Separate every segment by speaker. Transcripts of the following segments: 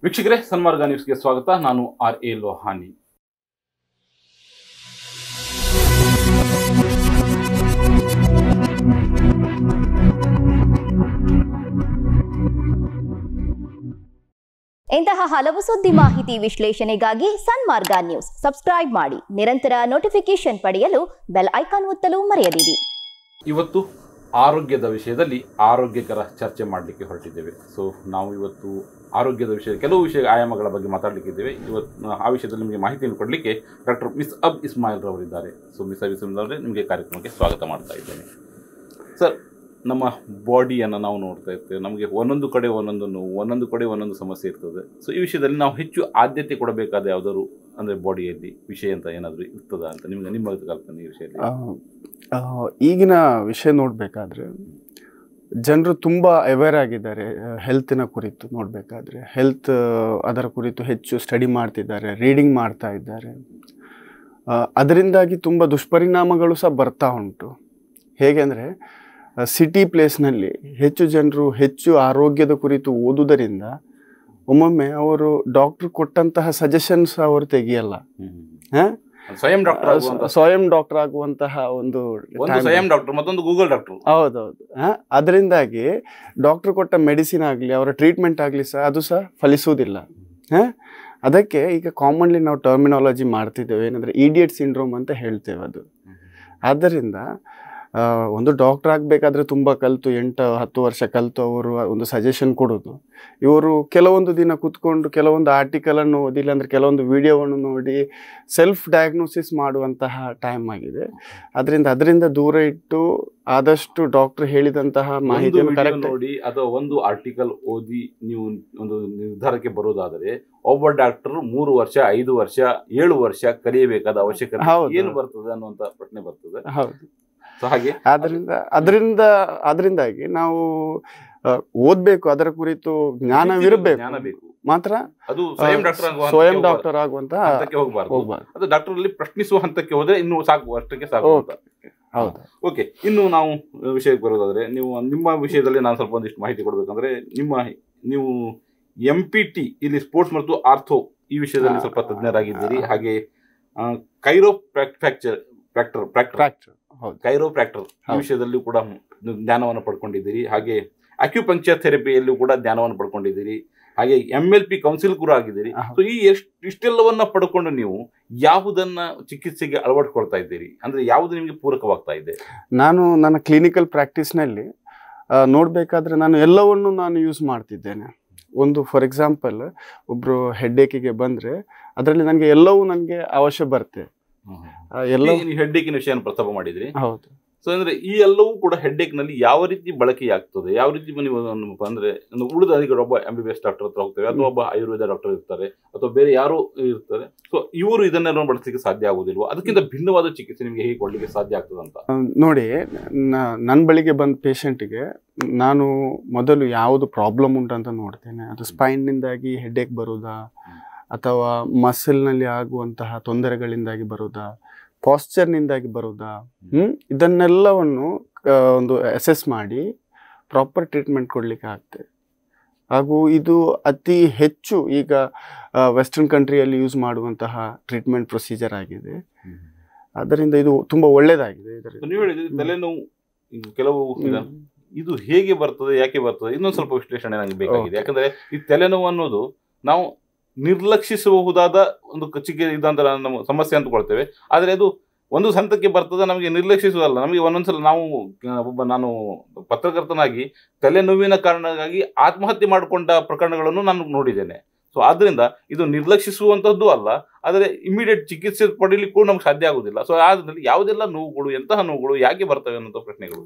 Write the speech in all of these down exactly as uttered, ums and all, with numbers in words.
Speaker 1: ವೀಕ್ಷಕರೇ, ಸನ್ಮಾರ್ಗ ನ್ಯೂಸ್ಗೆ ಸ್ವಾಗತ. ನಾನು ಆರ್ ಎ ಲೋಹಾನಿ.
Speaker 2: ಇಂತಹ ಹಲವು ಸುದ್ದಿ ಮಾಹಿತಿ ವಿಶ್ಲೇಷಣೆಗಾಗಿ ಸನ್ಮಾರ್ಗ ನ್ಯೂಸ್ ಸಬ್ಸ್ಕ್ರೈಬ್ ಮಾಡಿ. ನಿರಂತರ ನೋಟಿಫಿಕೇಶನ್ ಪಡೆಯಲು ಬೆಲ್ ಐಕಾನ್ ಒತ್ತಲು ಮರೆಯದಿರಿ.
Speaker 1: ಇವತ್ತು ಆರೋಗ್ಯದ ವಿಷಯದಲ್ಲಿ ಆರೋಗ್ಯಕರ ಚರ್ಚೆ ಮಾಡಲಿಕ್ಕೆ ಹೊರಟಿದ್ದೇವೆ. ಸೊ ನಾವು ಇವತ್ತು ಆರೋಗ್ಯದ ವಿಷಯ ಕೆಲವು ವಿಷಯ ಆಯಾಮಗಳ ಬಗ್ಗೆ ಮಾತಾಡಲಿಕ್ಕಿದ್ದೇವೆ. ಇವತ್ತು ಆ ವಿಷಯದಲ್ಲಿ ನಿಮಗೆ ಮಾಹಿತಿಯನ್ನು ಕೊಡಲಿಕ್ಕೆ ಡಾಕ್ಟರ್ ಮಿಸ್ ಅಬ್ ಇಸ್ಮಾಯಿಲ್ ರವರಿದ್ದಾರೆ. ಸೊ ಮಿಸ್ ಅಬ್ ಇಸ್ಮಾಯಿಲ್ ಅವರೇ, ನಿಮಗೆ ಕಾರ್ಯಕ್ರಮಕ್ಕೆ ಸ್ವಾಗತ ಮಾಡ್ತಾ ಇದ್ದೇನೆ. ಸರ್, ನಮ್ಮ ಬಾಡಿಯನ್ನು ನಾವು ನೋಡ್ತಾ ಇರ್ತೇವೆ. ನಮಗೆ ಒಂದೊಂದು ಕಡೆ ಒಂದೊಂದು ನೋವು, ಒಂದೊಂದು ಕಡೆ ಒಂದೊಂದು ಸಮಸ್ಯೆ ಇರ್ತದೆ. ಸೊ ಈ ವಿಷಯದಲ್ಲಿ ನಾವು ಹೆಚ್ಚು ಆದ್ಯತೆ ಕೊಡಬೇಕಾದ ಯಾವುದಾದ್ರು ಅಂದರೆ ಬಾಡಿಯಲ್ಲಿ ವಿಷಯ ಅಂತ ಏನಾದರೂ ಇರ್ತದ ಅಂತ ನಿಮಗೆ ನಿಮ್ಮ ಕಲ್ಪನೆ ಈ ವಿಷಯದಲ್ಲಿ?
Speaker 3: ಈಗಿನ ವಿಷಯ ನೋಡಬೇಕಾದ್ರೆ ಜನರು ತುಂಬ ಅವೇರ್ ಆಗಿದ್ದಾರೆ. ಹೆಲ್ತಿನ ಕುರಿತು ನೋಡಬೇಕಾದ್ರೆ ಹೆಲ್ತ್ ಅದರ ಕುರಿತು ಹೆಚ್ಚು ಸ್ಟಡಿ ಮಾಡ್ತಿದ್ದಾರೆ, ರೀಡಿಂಗ್ ಮಾಡ್ತಾ ಇದ್ದಾರೆ. ಅದರಿಂದಾಗಿ ತುಂಬ ದುಷ್ಪರಿಣಾಮಗಳು ಸಹ ಬರ್ತಾ ಉಂಟು. ಹೇಗೆ ಅಂದರೆ, ಸಿಟಿ ಪ್ಲೇಸ್ನಲ್ಲಿ ಹೆಚ್ಚು ಜನರು ಹೆಚ್ಚು ಆರೋಗ್ಯದ ಕುರಿತು ಓದುವುದರಿಂದ ಒಮ್ಮೊಮ್ಮೆ ಅವರು ಡಾಕ್ಟ್ರು ಕೊಟ್ಟಂತಹ ಸಜೆಷನ್ಸ್ ಅವರು ತೆಗಿಯಲ್ಲ. ಹಾಂ, ಸ್ವಯಂ ಡಾಕ್ಟರ್ ಸ್ವಯಂ ಡಾಕ್ಟರ್ ಆಗುವಂತಹ ಒಂದು
Speaker 1: ಸ್ವಯಂ ಡಾಕ್ಟರ್ ಮತ್ತೊಂದು ಗೂಗಲ್ ಡಾಕ್ಟರ್.
Speaker 3: ಹೌದೌದು. ಹಾಂ, ಅದರಿಂದಾಗಿ ಡಾಕ್ಟ್ರು ಕೊಟ್ಟ ಮೆಡಿಸಿನ್ ಆಗಲಿ ಅವರ ಟ್ರೀಟ್ಮೆಂಟ್ ಆಗಲಿ ಸಹ ಅದು ಸಹ ಫಲಿಸುವುದಿಲ್ಲ. ಹಾಂ, ಅದಕ್ಕೆ ಈಗ ಕಾಮನ್ಲಿ ನಾವು ಟರ್ಮಿನಾಲಜಿ ಮಾಡ್ತಿದ್ದೇವೆ, ಏನಂದರೆ ಇಡಿಯಟ್ ಸಿಂಡ್ರೋಮ್ ಅಂತ ಹೇಳ್ತೇವೆ ಅದು. ಆದ್ದರಿಂದ ಒಂದು ಡಾಕ್ಟರ್ ಆಗಬೇಕಾದ್ರೆ ತುಂಬ ಕಲಿತು ಎಂಟು ಹತ್ತು ವರ್ಷ ಕಲಿತು ಅವರು ಒಂದು ಸಜೆಷನ್ ಕೊಡೋದು, ಇವರು ಕೆಲವೊಂದು ದಿನ ಕೂತ್ಕೊಂಡು ಕೆಲವೊಂದು ಆರ್ಟಿಕಲನ್ನು ಓದಿ ಇಲ್ಲಾಂದರೆ ಕೆಲವೊಂದು ವಿಡಿಯೋವನ್ನು ನೋಡಿ ಸೆಲ್ಫ್ ಡಯಾಗ್ನೋಸಿಸ್ ಮಾಡುವಂತಹ ಟೈಮ್ ಆಗಿದೆ. ಅದರಿಂದ ಅದರಿಂದ ದೂರ ಇಟ್ಟು ಆದಷ್ಟು ಡಾಕ್ಟರ್ ಹೇಳಿದಂತಹ ಮಾಹಿತಿಯನ್ನು ಕರೆಕ್ಟ್
Speaker 1: ನೋಡಿ ಅಥವಾ ಒಂದು ಆರ್ಟಿಕಲ್ ಓದಿ ನೀವು ಒಂದು ನಿರ್ಧಾರಕ್ಕೆ ಬರೋದಾದರೆ ಒಬ್ಬ ಡಾಕ್ಟರ್ ಮೂರು ವರ್ಷ ಐದು ವರ್ಷ ಏಳು ವರ್ಷ ಕಲಿಯಬೇಕಾದ ಅವಶ್ಯಕತೆ ಏನು ಬರ್ತದೆ ಅನ್ನುವಂಥ ಪ್ರಶ್ನೆ ಬರ್ತದೆ.
Speaker 3: ಹೌದು.
Speaker 1: ಹಾಗೆ
Speaker 3: ಅದರಿಂದ ಅದರಿಂದ ಅದರಿಂದಾಗಿ ನಾವು ಓದಬೇಕು, ಅದರ ಕುರಿತು ಜ್ಞಾನವಿರಬೇಕು ಮಾತ್ರ
Speaker 1: ಅದು ಸ್ವಯಂ ಡಾಕ್ಟರ್
Speaker 3: ಸ್ವಯಂ ಡಾಕ್ಟರ್ ಆಗುವಂತಹ
Speaker 1: ಹಂತಕ್ಕೆ ಹೋಗಬಾರ್ದು. ಅದು ಡಾಕ್ಟರ್ ಅಲ್ಲಿ ಪ್ರಶ್ನಿಸುವ ಹಂತಕ್ಕೆ ಹೋದ್ರೆ ಇನ್ನು ಸಾಕು, ಅಷ್ಟಕ್ಕೆ ಸಾಕು.
Speaker 3: ಹೌದು.
Speaker 1: ಓಕೆ, ಇನ್ನು ನಾವು ವಿಷಯಕ್ಕೆ ಬರೋದಾದ್ರೆ, ನೀವು ನಿಮ್ಮ ವಿಷಯದಲ್ಲಿ ನಾನು ಸ್ವಲ್ಪ ಒಂದಿಷ್ಟು ಮಾಹಿತಿ ಕೊಡ್ಬೇಕಂದ್ರೆ, ನಿಮ್ಮ ನೀವು ಎಂ ಪಿ ಟಿ ಇಲ್ಲಿ ಸ್ಪೋರ್ಟ್ಸ್ ಮತ್ತು ಆರ್ಥೋ ಈ ವಿಷಯದಲ್ಲಿ ಸ್ವಲ್ಪ ತಜ್ಞರಾಗಿದ್ದೀರಿ. ಹಾಗೆ ಕೈರೋ ಫ್ರಾಕ್ಚರ್ ಫ್ರಾಕ್ಟರ್ ಫ್ರಾಕ್ಟರ್ ಕೈರೋ ಫ್ರಾಕ್ಟರ್ ಈ ವಿಷಯದಲ್ಲೂ ಕೂಡ ಜ್ಞಾನವನ್ನು ಪಡ್ಕೊಂಡಿದ್ದೀರಿ. ಹಾಗೆ ಅಕ್ಯುಪಂಕ್ಚರ್ ಥೆರಪಿಯಲ್ಲೂ ಕೂಡ ಜ್ಞಾನವನ್ನು ಪಡ್ಕೊಂಡಿದ್ದೀರಿ. ಹಾಗೆ ಎಂ ಎಲ್ ಪಿ ಕೌನ್ಸಿಲ್ ಕೂಡ ಆಗಿದ್ದೀರಿ. ಸೊ ಈ ಎಷ್ಟು ಇಷ್ಟೆಲ್ಲವನ್ನ ಪಡ್ಕೊಂಡು ನೀವು ಯಾವುದನ್ನ ಚಿಕಿತ್ಸೆಗೆ ಅಳವಡಿಸ್ಕೊಳ್ತಾ ಇದ್ದೀರಿ, ಅಂದ್ರೆ ಯಾವುದು ನಿಮಗೆ ಪೂರಕವಾಗ್ತಾ ಇದೆ?
Speaker 3: ನಾನು ನನ್ನ ಕ್ಲಿನಿಕಲ್ ಪ್ರಾಕ್ಟೀಸ್ನಲ್ಲಿ ನೋಡಬೇಕಾದ್ರೆ ನಾನು ಎಲ್ಲವನ್ನು ನಾನು ಯೂಸ್ ಮಾಡ್ತಿದ್ದೇನೆ. ಒಂದು ಫಾರ್ ಎಕ್ಸಾಂಪಲ್, ಒಬ್ಬರು ಹೆಡ್ಡೇಕಿಗೆ ಬಂದರೆ ಅದರಲ್ಲಿ ನನಗೆ ಎಲ್ಲವೂ ನನಗೆ ಅವಶ್ಯ ಬರುತ್ತೆ.
Speaker 1: ಎಲ್ಲ ಹೆಡ್ಡೇಕಿನ ವಿಷಯ ಪ್ರಸ್ತಾಪ ಮಾಡಿದ್ರಿ.
Speaker 3: ಹೌದು.
Speaker 1: ಸೊ ಅಂದ್ರೆ ಈ ಎಲ್ಲವೂ ಕೂಡ ಹೆಡ್ಡೇಕ್ ನಲ್ಲಿ ಯಾವ ರೀತಿ ಬಳಕೆಯಾಗ್ತದೆ, ಯಾವ ರೀತಿ ನೀವು ಅಂದ್ರೆ ಉಳಿದ ಈಗ ಒಬ್ಬ M B B S doctor ಹತ್ರ ಹೋಗ್ತೇವೆ, ಅಥವಾ ಒಬ್ಬ ಆಯುರ್ವೇದ ಡಾಕ್ಟರ್ ಇರ್ತಾರೆ, ಅಥವಾ ಬೇರೆ ಯಾರು ಇರ್ತಾರೆ. ಸೊ ಇವರು ಇದನ್ನೆಲ್ಲ ಬಳಸಲಿಕ್ಕೆ ಸಾಧ್ಯ ಆಗುದಿಲ್ವಾ? ಅದಕ್ಕಿಂತ ಭಿನ್ನವಾದ ಚಿಕಿತ್ಸೆ ನಿಮಗೆ ಹೇಗೆ ಕೊಡ್ಲಿಕ್ಕೆ ಸಾಧ್ಯ ಆಗ್ತದೆ ಅಂತ
Speaker 3: ನೋಡಿ. ನನ್ನ ಬಳಿಗೆ ಬಂದ ಪೇಷಂಟಿಗೆ ನಾನು ಮೊದಲು ಯಾವುದು ಪ್ರಾಬ್ಲಮ್ ಉಂಟಂತ ನೋಡ್ತೇನೆ. ಅದು ಸ್ಪೈನ್ನಿಂದಾಗಿ ಹೆಡ್ಡೇಕ್ ಬರುವುದಾ, ಅಥವಾ ಮಸಲ್ನಲ್ಲಿ ಆಗುವಂತಹ ತೊಂದರೆಗಳಿಂದಾಗಿ ಬರುವುದಾ, ಪಾಸ್ಚರ್ನಿಂದಾಗಿ ಬರುವುದಾ, ಹ್ಞೂ ಇದನ್ನೆಲ್ಲವನ್ನು ಒಂದು ಅಸೆಸ್ ಮಾಡಿ ಪ್ರಾಪರ್ ಟ್ರೀಟ್ಮೆಂಟ್ ಕೊಡಲಿಕ್ಕೆ ಆಗ್ತದೆ. ಹಾಗೂ ಇದು ಅತಿ ಹೆಚ್ಚು ಈಗ ವೆಸ್ಟರ್ನ್ ಕಂಟ್ರಿಯಲ್ಲಿ ಯೂಸ್ ಮಾಡುವಂತಹ ಟ್ರೀಟ್ಮೆಂಟ್ ಪ್ರೊಸೀಜರ್ ಆಗಿದೆ. ಅದರಿಂದ ಇದು ತುಂಬ ಒಳ್ಳೆಯದಾಗಿದೆ. ಇದರಿಂದ
Speaker 1: ನೀವು ಹೇಳಿದ್ರೆ ತಲೆನೋವು ಕೆಲವು ಇದು ಹೇಗೆ ಬರ್ತದೆ, ಯಾಕೆ ಬರ್ತದೆ, ಇನ್ನೊಂದು ಸ್ವಲ್ಪ ವಿಶ್ಲೇಷಣೆ ನನಗೆ ಬೇಕಾಗಿದೆ. ಯಾಕಂದರೆ ಈ ತಲೆನೋವು ಅನ್ನೋದು ನಾವು ನಿರ್ಲಕ್ಷಿಸಬಹುದಾದ ಒಂದು ಚಿಕ್ಕ ಇದಂತ ನಮ್ಮ ಸಮಸ್ಯೆ ಅಂತಕೊಳ್ತೇವೆ. ಆದರೆ ಅದು ಒಂದು ಹಂತಕ್ಕೆ ಬರ್ತದೆ, ನಮಗೆ ನಿರ್ಲಕ್ಷಿಸುವುದಲ್ಲ. ನಮಗೆ ಒಂದೊಂದ್ಸಲ ನಾವು ಒಬ್ಬ ನಾನು ಪತ್ರಕರ್ತನಾಗಿ ತಲೆನೋವಿನ ಕಾರಣಕ್ಕಾಗಿ ಆತ್ಮಹತ್ಯೆ ಮಾಡಿಕೊಂಡ ಪ್ರಕರಣಗಳನ್ನು ನಾನು ನೋಡಿದ್ದೇನೆ. ಸೊ ಆದ್ದರಿಂದ ಇದು ನಿರ್ಲಕ್ಷಿಸುವಂಥದ್ದು ಅಲ್ಲ, ಆದರೆ ಇಮಿಡಿಯೇಟ್ ಚಿಕಿತ್ಸೆ ಪಡೀಲಿಕ್ಕೂ ನಮ್ಗೆ ಸಾಧ್ಯ ಆಗುದಿಲ್ಲ. ಸೊ ಆದ್ರಲ್ಲಿ ಯಾವುದೆಲ್ಲ ನೋವುಗಳು, ಎಂತಹ ನೋವುಗಳು, ಯಾಕೆ ಬರ್ತವೆ ಅನ್ನೋ ಪ್ರಶ್ನೆಗಳು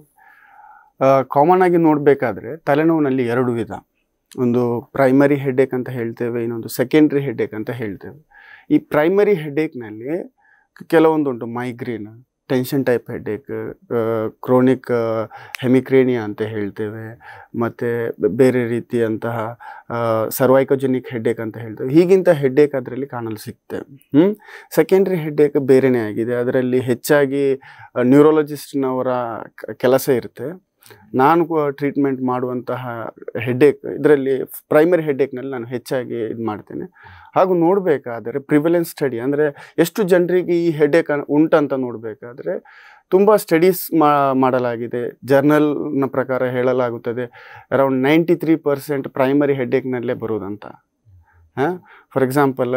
Speaker 3: ಕಾಮನ್ ಆಗಿ ನೋಡಬೇಕಾದ್ರೆ ತಲೆನೋವಿನಲ್ಲಿ ಎರಡು ವಿಧ. ಒಂದು ಪ್ರೈಮರಿ ಹೆಡ್ಡೇಕ್ ಅಂತ ಹೇಳ್ತೇವೆ, ಇನ್ನೊಂದು ಸೆಕೆಂಡ್ರಿ ಹೆಡ್ಡೇಕ್ ಅಂತ ಹೇಳ್ತೇವೆ. ಈ ಪ್ರೈಮರಿ ಹೆಡ್ಡೇಕ್ನಲ್ಲಿ ಕೆಲವೊಂದು ಉಂಟು. Migraine, tension type headache, chronic hemicrania ಅಂತ ಹೇಳ್ತೇವೆ, ಮತ್ತು ಬೇರೆ ರೀತಿಯಂತಹ ಸರ್ವೈಕೋಜೆನಿಕ್ ಹೆಡ್ಡೇಕ್ ಅಂತ ಹೇಳ್ತೇವೆ. ಹೀಗಿಂತ ಹೆಡ್ಡೇಕ್ ಅದರಲ್ಲಿ ಕಾಣಲು ಸಿಗ್ತೇವೆ. ಹ್ಞೂ ಸೆಕೆಂಡ್ರಿ ಹೆಡ್ಡೇಕ್ ಬೇರೆಯೇ ಆಗಿದೆ. ಅದರಲ್ಲಿ ಹೆಚ್ಚಾಗಿ ನ್ಯೂರೋಲಜಿಸ್ಟ್ನವರ ಕೆಲಸ ಇರುತ್ತೆ. ನಾನು ಟ್ರೀಟ್ಮೆಂಟ್ ಮಾಡುವಂತಹ ಹೆಡ್ಏಕ್ ಇದರಲ್ಲಿ ಪ್ರೈಮರಿ ಹೆಡ್ಏಕ್ನಲ್ಲಿ ನಾನು ಹೆಚ್ಚಾಗಿ ಇದು ಮಾಡ್ತೇನೆ. ಹಾಗೂ ನೋಡಬೇಕಾದರೆ ಪ್ರಿವಿಲೆನ್ಸ್ ಸ್ಟಡಿ ಅಂದರೆ ಎಷ್ಟು ಜನರಿಗೆ ಈ ಹೆಡ್ಏಕ್ ಉಂಟಂತ ನೋಡಬೇಕಾದ್ರೆ ತುಂಬ ಸ್ಟಡೀಸ್ ಮಾಡಲಾಗಿದೆ. ಜರ್ನಲ್ನ ಪ್ರಕಾರ ಹೇಳಲಾಗುತ್ತದೆ around ninety three percent primary ಹೆಡ್ಏಕ್ನಲ್ಲೇ ಬರೋದಂತ. ಹಾಂ, for example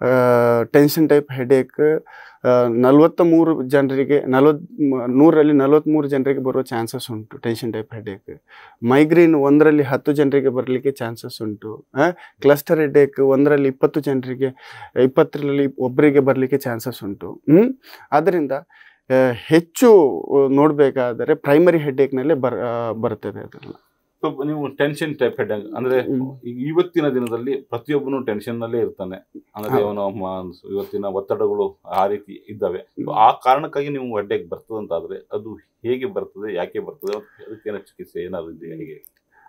Speaker 3: tension type headache ನಲ್ವತ್ತ ಮೂರು ಜನರಿಗೆ ನಲ್ವತ್ ನೂರಲ್ಲಿ ನಲ್ವತ್ತ್ಮೂರು ಜನರಿಗೆ ಬರೋ ಚಾನ್ಸಸ್ ಉಂಟು ಟೆನ್ಷನ್ ಟೈಪ್ ಹೆಡ್ಏಕ್. ಮೈಗ್ರೇನ್ ಒಂದರಲ್ಲಿ ಹತ್ತು ಜನರಿಗೆ ಬರಲಿಕ್ಕೆ ಚಾನ್ಸಸ್ ಉಂಟು. ಕ್ಲಸ್ಟರ್ ಹೆಡ್ಏಕ್ ಒಂದರಲ್ಲಿ ಇಪ್ಪತ್ತು ಜನರಿಗೆ ಇಪ್ಪತ್ತರಲ್ಲಿ ಒಬ್ಬರಿಗೆ ಬರಲಿಕ್ಕೆ ಚಾನ್ಸಸ್ ಉಂಟು. ಹ್ಞೂ ಆದ್ದರಿಂದ ಹೆಚ್ಚು ನೋಡಬೇಕಾದರೆ ಪ್ರೈಮರಿ ಹೆಡ್ಏಕ್ನಲ್ಲೇ ಬರ್ ಬರ್ತದೆ ಅದೆಲ್ಲ.
Speaker 1: ಸೊ ನೀವು ಟೆನ್ಷನ್ ಟೈಪ್ ಹೆಡ್ ಅಂದ್ರೆ ಇವತ್ತಿನ ದಿನದಲ್ಲಿ ಪ್ರತಿಯೊಬ್ಬನು ಟೆನ್ಷನ್ ನಲ್ಲೇ ಇರ್ತಾನೆ. ಅಂದ್ರೆ ಅವನ ಇವತ್ತಿನ ಒತ್ತಡಗಳು ಆ ರೀತಿ ಇದ್ದಾವೆ. ಆ ಕಾರಣಕ್ಕಾಗಿ ನೀವು ಹೆಡ್ಏಕ್ ಬರ್ತದೆ ಅಂತಾದ್ರೆ ಅದು ಹೇಗೆ ಬರ್ತದೆ, ಯಾಕೆ ಬರ್ತದೆ, ಅದಕ್ಕೇನೋ ಚಿಕಿತ್ಸೆ ಏನಾದ್ರು ಇದೆ? ಹೇಗೆ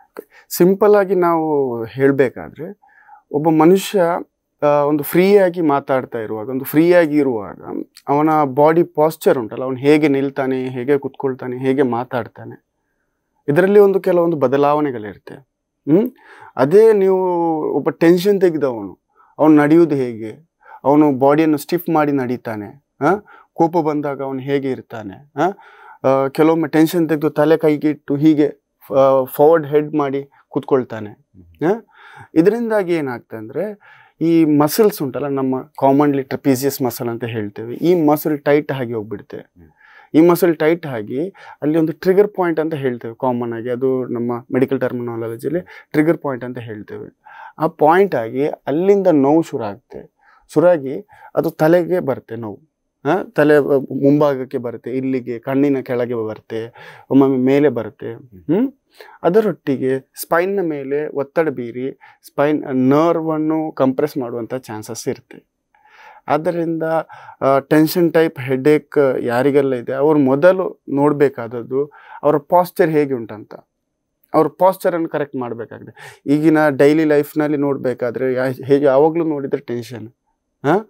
Speaker 3: ಸಿಂಪಲ್ ಆಗಿ ನಾವು ಹೇಳಬೇಕಾದ್ರೆ ಒಬ್ಬ ಮನುಷ್ಯ ಒಂದು ಫ್ರೀಯಾಗಿ ಮಾತಾಡ್ತಾ ಇರುವಾಗ, ಒಂದು ಫ್ರೀಯಾಗಿ ಇರುವಾಗ ಅವನ ಬಾಡಿ ಪಾಸ್ಚರ್ ಉಂಟಲ್ಲ, ಅವನು ಹೇಗೆ ನಿಲ್ತಾನೆ, ಹೇಗೆ ಕುತ್ಕೊಳ್ತಾನೆ, ಹೇಗೆ ಮಾತಾಡ್ತಾನೆ, ಇದರಲ್ಲಿ ಒಂದು ಕೆಲವೊಂದು ಬದಲಾವಣೆಗಳಿರುತ್ತೆ. ಹ್ಞೂ ಅದೇ ನೀವು ಒಬ್ಬ ಟೆನ್ಷನ್ ತೆಗೆದವನು ಅವನು ನಡೆಯುವುದು ಹೇಗೆ, ಅವನು ಬಾಡಿಯನ್ನು ಸ್ಟಿಫ್ ಮಾಡಿ ನಡೀತಾನೆ, ಹಾಂ ಕೋಪ ಬಂದಾಗ ಅವನು ಹೇಗೆ ಇರ್ತಾನೆ, ಹಾಂ ಕೆಲವೊಮ್ಮೆ ಟೆನ್ಷನ್ ತೆಗೆದು ತಲೆ ಕೈಗಿಟ್ಟು ಹೀಗೆ ಫಾರ್ವರ್ಡ್ ಹೆಡ್ ಮಾಡಿ ಕೂತ್ಕೊಳ್ತಾನೆ. ಹಾಂ ಇದರಿಂದಾಗಿ ಏನಾಗ್ತದೆ ಅಂದರೆ ಈ ಮಸಲ್ಸ್ ಉಂಟಲ್ಲ, ನಮ್ಮ ಕಾಮನ್ಲಿ ಟ್ರಪೀಸಿಯಸ್ ಮಸಲ್ ಅಂತ ಹೇಳ್ತೇವೆ, ಈ ಮಸಲ್ ಟೈಟ್ ಆಗಿ ಹೋಗ್ಬಿಡುತ್ತೆ. ಈ ಮಸಲ್ ಟೈಟ್ ಆಗಿ ಅಲ್ಲಿ ಒಂದು ಟ್ರಿಗರ್ ಪಾಯಿಂಟ್ ಅಂತ ಹೇಳ್ತೇವೆ ಕಾಮನ್ ಆಗಿ, ಅದು ನಮ್ಮ ಮೆಡಿಕಲ್ ಟರ್ಮಿನಾಲಜಿಯಲ್ಲಿ ಟ್ರಿಗರ್ ಪಾಯಿಂಟ್ ಅಂತ ಹೇಳ್ತೇವೆ. ಆ ಪಾಯಿಂಟ್ ಆಗಿ ಅಲ್ಲಿಂದ ನೋವು ಶುರು ಆಗುತ್ತೆ. ಶುರುವಾಗಿ ಅದು ತಲೆಗೆ ಬರುತ್ತೆ ನೋವು. ಹಾಂ ತಲೆ ಮುಂಭಾಗಕ್ಕೆ ಬರುತ್ತೆ, ಇಲ್ಲಿಗೆ ಕಣ್ಣಿನ ಕೆಳಗೆ ಬರುತ್ತೆ, ಒಮ್ಮೊಮ್ಮೆ ಮೇಲೆ ಬರುತ್ತೆ. ಹ್ಞೂ ಅದರೊಟ್ಟಿಗೆ ಸ್ಪೈನ್ನ ಮೇಲೆ ಒತ್ತಡ ಬೀರಿ ಸ್ಪೈನ್ ನರ್ವನ್ನು ಕಂಪ್ರೆಸ್ ಮಾಡುವಂಥ ಚಾನ್ಸಸ್ ಇರುತ್ತೆ. ಆದ್ದರಿಂದ ಟೆನ್ಷನ್ ಟೈಪ್ ಹೆಡ್ಏಕ್ ಯಾರಿಗೆಲ್ಲ ಇದೆ ಅವರು ಮೊದಲು ನೋಡಬೇಕಾದದ್ದು ಅವರ ಪಾಸ್ಚರ್ ಹೇಗೆ ಉಂಟಂತ. ಅವ್ರ ಪಾಸ್ಚರನ್ನು ಕರೆಕ್ಟ್ ಮಾಡಬೇಕಾಗಿದೆ. ಈಗಿನ ಡೈಲಿ ಲೈಫ್ನಲ್ಲಿ ನೋಡಬೇಕಾದ್ರೆ ಹೇಗೆ ಯಾವಾಗಲೂ ನೋಡಿದರೆ ಟೆನ್ಷನ್. ಹಾಂ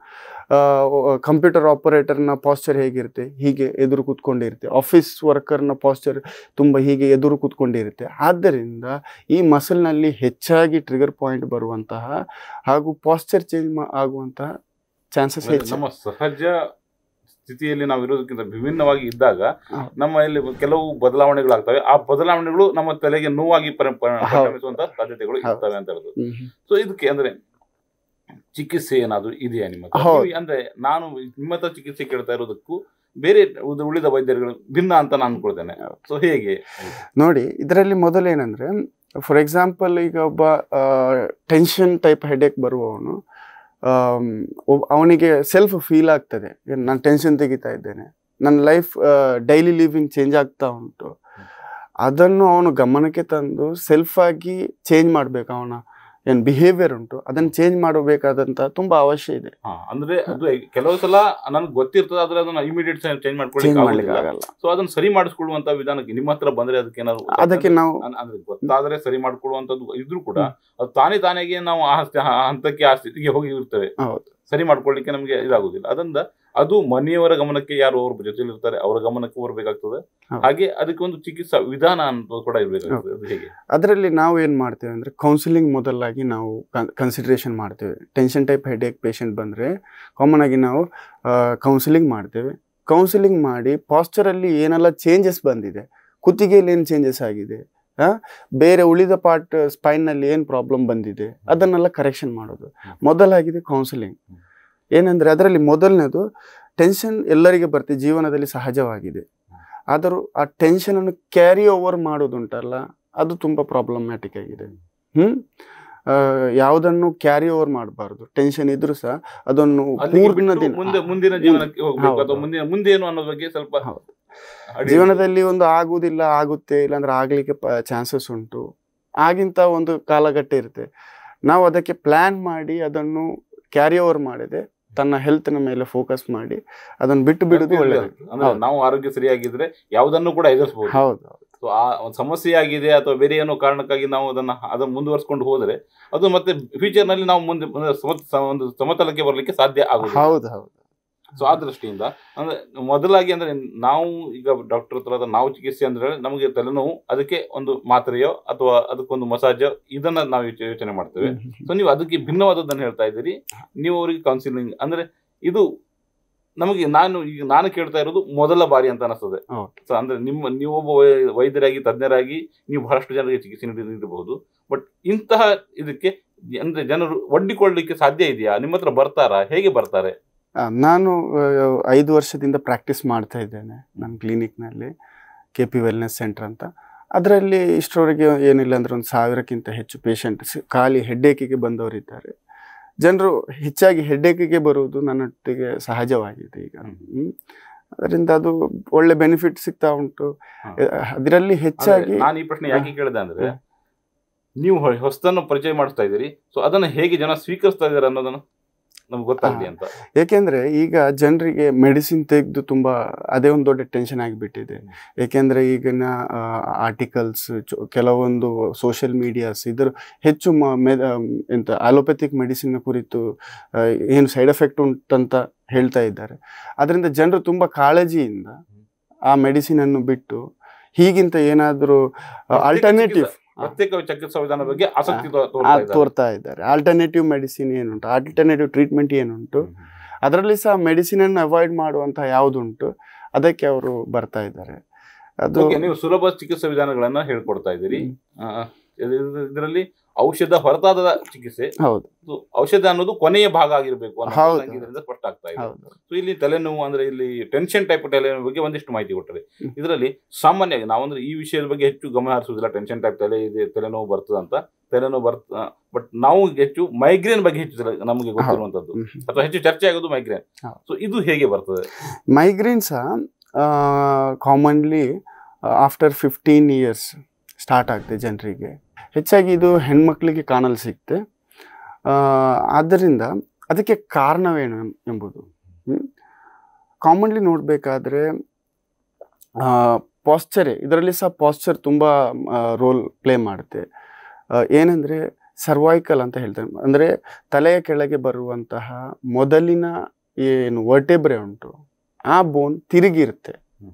Speaker 3: ಕಂಪ್ಯೂಟರ್ ಆಪರೇಟರ್ನ ಪಾಸ್ಚರ್ ಹೇಗಿರುತ್ತೆ, ಹೀಗೆ ಎದುರು ಕೂತ್ಕೊಂಡಿರುತ್ತೆ. ಆಫೀಸ್ ವರ್ಕರ್ನ ಪಾಸ್ಚರ್ ತುಂಬ ಹೀಗೆ ಎದುರು ಕೂತ್ಕೊಂಡಿರುತ್ತೆ. ಆದ್ದರಿಂದ ಈ ಮಸಲ್ನಲ್ಲಿ ಹೆಚ್ಚಾಗಿ ಟ್ರಿಗರ್ ಪಾಯಿಂಟ್ ಬರುವಂತಹ ಹಾಗೂ ಪಾಸ್ಚರ್ ಚೇಂಜ್ ಆಗುವಂತಹ ಚಾನ್ಸಸ್ ಹೆಚ್ಚು.
Speaker 1: ನಮ್ಮ ಸಹಜ ಸ್ಥಿತಿಯಲ್ಲಿ ನಾವು ಇರೋದಕ್ಕಿಂತ ವಿಭಿನ್ನವಾಗಿ ಇದ್ದಾಗ ನಮ್ಮಲ್ಲಿ ಕೆಲವು ಬದಲಾವಣೆಗಳಾಗ್ತವೆ. ಆ ಬದಲಾವಣೆಗಳು ನಮ್ಮ ತಲೆಗೆ ನೋವಾಗಿ ಪರಿಣಮಿಸುವಂತ ಸಾಧ್ಯತೆಗಳು ಇರ್ತವೆ ಅಂತ ಹೇಳುದು. ಸೊ ಇದಕ್ಕೆ ಅಂದ್ರೆ ಚಿಕಿತ್ಸೆ ಏನಾದ್ರು ಇದೆಯಾ ನಿಮ್ಮ ಹತ್ರ? ಅಂದ್ರೆ ನಾನು ನಿಮ್ಮ ಹತ್ರ ಚಿಕಿತ್ಸೆ ಕೇಳ್ತಾ ಇರೋದಕ್ಕೂ ಬೇರೆ ಉಳಿದ ವೈದ್ಯರುಗಳು ಭಿನ್ನ ಅಂತ ನಾನು ಅನ್ಕೊಳ್ತೇನೆ. ಸೊ ಹೇಗೆ
Speaker 3: ನೋಡಿ, ಇದರಲ್ಲಿ ಮೊದಲೇನಂದ್ರೆ ಫಾರ್ ಎಕ್ಸಾಂಪಲ್ ಈಗ ಒಬ್ಬ ಟೆನ್ಷನ್ ಟೈಪ್ ಹೆಡ್ಏಕ್ ಬರುವವನು ಅವನಿಗೆ ಸೆಲ್ಫ್ ಫೀಲ್ ಆಗ್ತದೆ, ನಾನು ಟೆನ್ಷನ್ ತೆಗಿತಾ ಇದ್ದೇನೆ, ನನ್ನ ಲೈಫ್ ಡೈಲಿ ಲಿವಿಂಗ್ ಚೇಂಜ್ ಆಗ್ತಾ ಉಂಟು. ಅದನ್ನು ಅವನು ಗಮನಕ್ಕೆ ತಂದು ಸೆಲ್ಫ್ ಆಗಿ ಚೇಂಜ್ ಮಾಡ್ಬೇಕು. ಅವನ ಏನು ಬಿಹೇವಿಯರ್ ಉಂಟು ಅದನ್ನು ಚೇಂಜ್ ಮಾಡಬೇಕಾದಂತ ತುಂಬಾ ಅವಶ್ಯ ಇದೆ.
Speaker 1: ಅಂದ್ರೆ ಅದು ಕೆಲವು ಸಲ ನನಗೆ ಗೊತ್ತಿರ್ತದೆ, ಆದ್ರೆ ಅದನ್ನ ಇಮಿಡಿಯೇಟ್ ಚೇಂಜ್ ಮಾಡ್ಕೊಳ್ಳಿಕ್ಕೆ ಆಗಲ್ಲ. ಸೊ ಅದನ್ನ ಸರಿ ಮಾಡಿಸ್ಕೊಳ್ಳುವಂತ ವಿಧಾನಕ್ಕೆ ನಿಮ್ಮ ಹತ್ರ ಬಂದ್ರೆ ಅದಕ್ಕೆ ಏನಾದ್ರು
Speaker 3: ಅದಕ್ಕೆ ನಾವು
Speaker 1: ಅಂದ್ರೆ ಗೊತ್ತಾದ್ರೆ ಸರಿ ಮಾಡ್ಕೊಳ್ಳುವಂತದ್ದು ಇದ್ರೂ ಕೂಡ ಅದು ತಾನೇ ತಾನೇಗೆ ನಾವು ಆ ಹಂತಕ್ಕೆ ಆ ಸ್ಥಿತಿಗೆ ಹೋಗಿ ಇರ್ತೇವೆ, ಸರಿ ಮಾಡ್ಕೊಳ್ಳಿಕ್ಕೆ ನಮ್ಗೆ ಇದಾಗುದಿಲ್ಲ. ಅದರಿಂದ ಅದು ಮನೆಯವರ ಗಮನಕ್ಕೆ, ಯಾರು ಅವ್ರ ಜೊತೆಲಿ ಇರ್ತಾರೆ ಅವರ ಗಮನಕ್ಕೆ ಬರಬೇಕಾಗ್ತದೆ. ಹಾಗೆ ಅದಕ್ಕೆ ಒಂದು ಚಿಕಿತ್ಸಾ ವಿಧಾನ ಅಂತ ಕೂಡ ಇರಬೇಕಾಗ್ತದೆ. ಅದು ಹೇಗೆ?
Speaker 3: ಅದರಲ್ಲಿ ನಾವು ಏನು ಮಾಡ್ತೇವೆ ಅಂದರೆ ಕೌನ್ಸಿಲಿಂಗ್ ಮೊದಲಾಗಿ ನಾವು ಕನ್ಸಿಡರೇಷನ್ ಮಾಡ್ತೇವೆ. ಟೆನ್ಷನ್ ಟೈಪ್ ಹೆಡ್ಏಕ್ ಪೇಷಂಟ್ ಬಂದರೆ ಕಾಮನ್ ಆಗಿ ನಾವು ಕೌನ್ಸಿಲಿಂಗ್ ಮಾಡ್ತೇವೆ. ಕೌನ್ಸಿಲಿಂಗ್ ಮಾಡಿ ಪಾಸ್ಚರಲ್ಲಿ ಏನೆಲ್ಲ ಚೇಂಜಸ್ ಬಂದಿದೆ, ಕುತ್ತಿಗೆಯಲ್ಲಿ ಏನು ಚೇಂಜಸ್ ಆಗಿದೆ, ಬೇರೆ ಉಳಿದ ಪಾರ್ಟ್ ಸ್ಪೈನ್ನಲ್ಲಿ ಏನು ಪ್ರಾಬ್ಲಮ್ ಬಂದಿದೆ ಅದನ್ನೆಲ್ಲ ಕರೆಕ್ಷನ್ ಮಾಡೋದು ಮೊದಲಾಗಿದೆ ಕೌನ್ಸಿಲಿಂಗ್. ಏನಂದರೆ ಅದರಲ್ಲಿ ಮೊದಲನೇದು ಟೆನ್ಷನ್ ಎಲ್ಲರಿಗೆ ಬರ್ತದೆ, ಜೀವನದಲ್ಲಿ ಸಹಜವಾಗಿದೆ. ಆದರೂ ಆ ಟೆನ್ಷನನ್ನು ಕ್ಯಾರಿ ಓವರ್ ಮಾಡೋದುಂಟಲ್ಲ ಅದು ತುಂಬ ಪ್ರಾಬ್ಲಮ್ಯಾಟಿಕ್ ಆಗಿದೆ. ಹ್ಞೂ ಯಾವುದನ್ನು ಕ್ಯಾರಿ ಓವರ್ ಮಾಡಬಾರ್ದು. ಟೆನ್ಷನ್ ಇದ್ರೂ ಸಹ ಅದನ್ನು ಪೂರ್ಣ ದಿನ
Speaker 1: ಮುಂದೆ ಮುಂದಿನ ಜೀವನಕ್ಕೆ ಹೋಗಬೇಕು ಅಥವಾ ಮುಂದಿನ ಮುಂದೇನು ಅನ್ನೋ ಬಗ್ಗೆ ಸ್ವಲ್ಪ
Speaker 3: ಜೀವನದಲ್ಲಿ ಒಂದು ಆಗುವುದಿಲ್ಲ, ಆಗುತ್ತೆ, ಇಲ್ಲಾಂದ್ರೆ ಆಗಲಿಕ್ಕೆ ಚಾನ್ಸಸ್ ಉಂಟು. ಆಗಿಂತ ಒಂದು ಕಾಲಘಟ್ಟ ಇರುತ್ತೆ. ನಾವು ಅದಕ್ಕೆ ಪ್ಲ್ಯಾನ್ ಮಾಡಿ ಅದನ್ನು ಕ್ಯಾರಿ ಓವರ್ ಮಾಡಿದೆ ತನ್ನ ಹೆಲ್ತ್ನ ಮೇಲೆ ಫೋಕಸ್ ಮಾಡಿ ಅದನ್ನು ಬಿಟ್ಟು ಬಿಡುದು ಒಳ್ಳೆಯದು.
Speaker 1: ನಾವು ಆರೋಗ್ಯ ಸರಿಯಾಗಿದ್ರೆ ಯಾವುದನ್ನು ಕೂಡ ಎದುರಿಸಬಹುದು.
Speaker 3: ಹೌದು.
Speaker 1: ಸೊ ಆ ಸಮಸ್ಯೆ ಆಗಿದೆ ಅಥವಾ ಬೇರೆ ಏನೋ ಕಾರಣಕ್ಕಾಗಿ ನಾವು ಅದನ್ನ ಅದನ್ನು ಮುಂದುವರ್ಸ್ಕೊಂಡು ಹೋದರೆ ಅದು ಮತ್ತೆ ಫ್ಯೂಚರ್ ನಲ್ಲಿ ನಾವು ಮುಂದೆ ಒಂದು ಸಮತಲಕ್ಕೆ ಬರಲಿಕ್ಕೆ ಸಾಧ್ಯ ಆಗುತ್ತೆ.
Speaker 3: ಹೌದು ಹೌದು.
Speaker 1: ಸೊ ಆ ದೃಷ್ಟಿಯಿಂದ ಅಂದ್ರೆ ಮೊದಲಾಗಿ ಅಂದ್ರೆ ನಾವು ಈಗ ಡಾಕ್ಟರ್ ಹತ್ರ ನಾವು ಚಿಕಿತ್ಸೆ ಅಂದ್ರೆ ನಮಗೆ ತಲೆನೋವು ಅದಕ್ಕೆ ಒಂದು ಮಾತ್ರೆಯೋ ಅಥವಾ ಅದಕ್ಕೊಂದು ಮಸಾಜೋ ಇದನ್ನ ನಾವು ಯೋಚನೆ ಮಾಡ್ತೇವೆ. ಸೊ ನೀವು ಅದಕ್ಕೆ ಭಿನ್ನವಾದದ್ದನ್ನು ಹೇಳ್ತಾ ಇದ್ದೀರಿ, ನೀವು ಅವರಿಗೆ ಕೌನ್ಸಿಲಿಂಗ್ ಅಂದ್ರೆ ಇದು ನಮಗೆ ನಾನು ಈಗ ನಾನು ಕೇಳ್ತಾ ಇರೋದು ಮೊದಲ ಬಾರಿ ಅಂತ ಅನಿಸ್ತದೆ. ಸೊ ಅಂದ್ರೆ ನಿಮ್ಮ ನೀವೊಬ್ಬ ವೈದ್ಯರಾಗಿ ತಜ್ಞರಾಗಿ ನೀವು ಬಹಳಷ್ಟು ಜನರಿಗೆ ಚಿಕಿತ್ಸೆ ನೀಡಬಹುದು, ಬಟ್ ಇಂತಹ ಇದಕ್ಕೆ ಅಂದ್ರೆ ಜನರು ಒಡ್ಡಿಕೊಳ್ಳಲಿಕ್ಕೆ ಸಾಧ್ಯ ಇದೆಯಾ? ನಿಮ್ಮ ಹತ್ರ ಬರ್ತಾರಾ? ಹೇಗೆ ಬರ್ತಾರೆ?
Speaker 3: ನಾನು ಐದು ವರ್ಷದಿಂದ ಪ್ರಾಕ್ಟೀಸ್ ಮಾಡ್ತಾ ಇದ್ದೇನೆ ನನ್ನ ಕ್ಲಿನಿಕ್ನಲ್ಲಿ, ಕೆ ಪಿ ವೆಲ್ನೆಸ್ ಸೆಂಟರ್ ಅಂತ. ಅದರಲ್ಲಿ ಇಷ್ಟರವರೆಗೆ ಏನಿಲ್ಲ ಅಂದರೆ ಒಂದು ಸಾವಿರಕ್ಕಿಂತ ಹೆಚ್ಚು ಪೇಷಂಟ್ಸ್ ಖಾಲಿ ಹೆಡ್ಡೇಕಿಗೆ ಬಂದವರಿದ್ದಾರೆ. ಜನರು ಹೆಚ್ಚಾಗಿ ಹೆಡ್ಡೇಕಿಗೆ ಬರುವುದು ನನ್ನೊಟ್ಟಿಗೆ ಸಹಜವಾಗಿದೆ ಈಗ. ಅದರಿಂದ ಅದು ಒಳ್ಳೆ ಬೆನಿಫಿಟ್ ಸಿಗ್ತಾ ಉಂಟು. ಅದರಲ್ಲಿ ಹೆಚ್ಚಾಗಿ
Speaker 1: ನಾನು ಈ ಪ್ರಶ್ನೆ ಯಾಕೆ ಕೇಳಿದೆ ಅಂದ್ರೆ, ನೀವು ಹೊಸದನ್ನು ಪರಿಚಯ ಮಾಡಿಸ್ತಾ ಇದ್ದೀರಿ, ಸೊ ಅದನ್ನು ಹೇಗೆ ಜನ ಸ್ವೀಕರಿಸ್ತಾ ಇದ್ದಾರೆ ಅನ್ನೋದನ್ನು ನಮ್ಗೆ ಗೊತ್ತಾಗಲಿ ಅಂತ.
Speaker 3: ಏಕೆಂದರೆ ಈಗ ಜನರಿಗೆ ಮೆಡಿಸಿನ್ ತೆಗೆದು ತುಂಬ ಅದೇ ಒಂದು ದೊಡ್ಡ ಟೆನ್ಷನ್ ಆಗಿಬಿಟ್ಟಿದೆ. ಏಕೆಂದರೆ ಈಗಿನ ಆರ್ಟಿಕಲ್ಸ್, ಕೆಲವೊಂದು ಸೋಷಿಯಲ್ ಮೀಡಿಯಾಸ್ ಇದ್ರ ಹೆಚ್ಚು ಮೆ ಎಂತ ಅಲೋಪತಿಕ್ ಮೆಡಿಸಿನ್ ಕುರಿತು ಏನು ಸೈಡ್ ಎಫೆಕ್ಟ್ ಉಂಟಂತ ಹೇಳ್ತಾ ಇದ್ದಾರೆ. ಅದರಿಂದ ಜನರು ತುಂಬ ಕಾಳಜಿಯಿಂದ ಆ ಮೆಡಿಸಿನನ್ನು ಬಿಟ್ಟು ಹೀಗಿಂತ ಏನಾದರೂ ಆಲ್ಟರ್ನೇಟಿವ್
Speaker 1: ಪ್ರತ್ಯೇಕ ಚಿಕಿತ್ಸಾ ವಿಧಾನದ ಬಗ್ಗೆ ಆಸಕ್ತಿ
Speaker 3: ತೋರ್ತಾ ಇದ್ದಾರೆ. ಆಲ್ಟರ್ನೇಟಿವ್ ಮೆಡಿಸಿನ್ ಏನುಂಟು, ಆಲ್ಟರ್ನೇಟಿವ್ ಟ್ರೀಟ್ಮೆಂಟ್ ಏನುಂಟು, ಅದರಲ್ಲಿ ಸಹ ಮೆಡಿಸಿನನ್ನು ಅವಾಯ್ಡ್ ಮಾಡುವಂತಹ ಯಾವುದುಂಟು ಅದಕ್ಕೆ ಅವರು ಬರ್ತಾ ಇದ್ದಾರೆ. ಅದು
Speaker 1: ನೀವು ಸುಲಭ ಚಿಕಿತ್ಸಾ ವಿಧಾನಗಳನ್ನ ಹೇಳ್ಕೊಡ್ತಾ ಇದ್ದೀರಿ. ಇದರಲ್ಲಿ ಔಷಧ ಹೊರತಾದ ಚಿಕಿತ್ಸೆ,
Speaker 3: ಹೌದು,
Speaker 1: ಔಷಧ ಅನ್ನೋದು ಕೊನೆಯ ಭಾಗ ಆಗಿರಬೇಕು ಅನ್ನೋದ್ರಿಂದ ಸ್ಪಷ್ಟ ಆಗ್ತಾ ಇದೆ. ಸೊ ಇಲ್ಲಿ ತಲೆನೋವು ಅಂದ್ರೆ ಇಲ್ಲಿ ಟೆನ್ಷನ್ ಟೈಪ್ ತಲೆನೋವು ಬಗ್ಗೆ ಒಂದಿಷ್ಟು ಮಾಹಿತಿ ಕೊಟ್ಟರೆ, ಇದರಲ್ಲಿ ಸಾಮಾನ್ಯವಾಗಿ ನಾವಂದ್ರೆ ಈ ವಿಷಯದ ಬಗ್ಗೆ ಹೆಚ್ಚು ಗಮನ ಹರಿಸುವುದಿಲ್ಲ. ಟೆನ್ಷನ್ ಟೈಪ್ ತಲೆ ಇದೆ, ತಲೆನೋವು ಬರ್ತದೆ ಅಂತ, ತಲೆನೋವು ಬರ್ತ ಬಟ್ ನಾವು ಹೆಚ್ಚು ಮೈಗ್ರೇನ್ ಬಗ್ಗೆ ಹೆಚ್ಚು ನಮಗೆ ಗೊತ್ತಿರುವಂತದ್ದು ಅಥವಾ ಹೆಚ್ಚು ಚರ್ಚೆ ಆಗೋದು ಮೈಗ್ರೇನ್. ಸೊ ಇದು ಹೇಗೆ ಬರ್ತದೆ?
Speaker 3: ಮೈಗ್ರೇನ್ ಸಹ commonly after fifteen years start ಆಗುತ್ತೆ ಜನರಿಗೆ. ಹೆಚ್ಚಾಗಿ ಇದು ಹೆಣ್ಮಕ್ಳಿಗೆ ಕಾಣಲು ಸಿಗುತ್ತೆ. ಆದ್ದರಿಂದ ಅದಕ್ಕೆ ಕಾರಣವೇನು ಎಂಬುದು ಕಾಮನ್ಲಿ ನೋಡಬೇಕಾದ್ರೆ ಪಾಶ್ಚರೇ, ಇದರಲ್ಲಿ ಸಹ ಪಾಶ್ಚರ್ ತುಂಬ ರೋಲ್ ಪ್ಲೇ ಮಾಡುತ್ತೆ. ಏನಂದರೆ ಸರ್ವೈಕಲ್ ಅಂತ ಹೇಳ್ತಾರೆ, ಅಂದರೆ ತಲೆಯ ಕೆಳಗೆ ಬರುವಂತಹ ಮೊದಲಿನ ಏನು ವರ್ಟೆಬ್ರೆ ಉಂಟು ಆ ಬೋನ್ ತಿರುಗಿರುತ್ತೆ,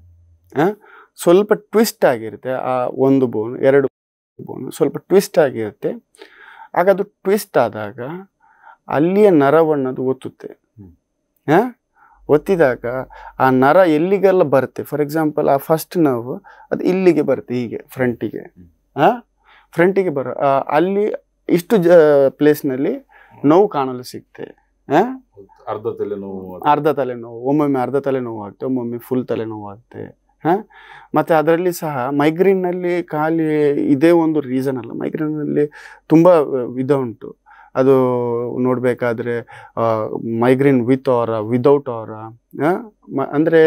Speaker 3: ಸ್ವಲ್ಪ ಟ್ವಿಸ್ಟ್ ಆಗಿರುತ್ತೆ. ಆ ಒಂದು ಬೋನ್ ಎರಡು ಬೋನ್ ಸ್ವಲ್ಪ ಟ್ವಿಸ್ಟ್ ಆಗಿರುತ್ತೆ. ಆಗ ಅದು ಟ್ವಿಸ್ಟ್ ಆದಾಗ ಅಲ್ಲಿಯ ನರವನ್ನು ಅದು ಒತ್ತುತ್ತೆ. ಹಾಂ ಒತ್ತಿದಾಗ ಆ ನರ ಎಲ್ಲಿಗೆಲ್ಲ ಬರುತ್ತೆ, ಫಾರ್ ಎಕ್ಸಾಂಪಲ್ ಆ ಫಸ್ಟ್ ನರ್ವ್ ಅದು ಇಲ್ಲಿಗೆ ಬರುತ್ತೆ, ಹೀಗೆ ಫ್ರಂಟಿಗೆ. ಹಾಂ ಫ್ರಂಟಿಗೆ ಬರೋ ಅಲ್ಲಿ ಇಷ್ಟು ಜ ಪ್ಲೇಸ್ನಲ್ಲಿ ನೋವು ಕಾಣಲು ಸಿಗುತ್ತೆ. ಹಾಂ
Speaker 1: ಅರ್ಧ ತಲೆನೋವು
Speaker 3: ಅರ್ಧ ತಲೆನೋವು ಒಮ್ಮೊಮ್ಮೆ ಅರ್ಧ ತಲೆನೋವು ಆಗುತ್ತೆ, ಒಮ್ಮೊಮ್ಮೆ ಫುಲ್ ತಲೆನೋವು ಆಗುತ್ತೆ. ಹಾಂ ಮತ್ತು ಅದರಲ್ಲಿ ಸಹ ಮೈಗ್ರೇನ್ನಲ್ಲಿ ಖಾಲಿ ಇದೇ ಒಂದು ರೀಸನ್ ಅಲ್ಲ, ಮೈಗ್ರೇನ್ನಲ್ಲಿ ತುಂಬ ವಿಧ ಉಂಟು. ಅದು ನೋಡಬೇಕಾದ್ರೆ ಮೈಗ್ರೇನ್ ವಿತ್ ಆರ, ವಿದೌಟ್ ಆರ. ಅಂದರೆ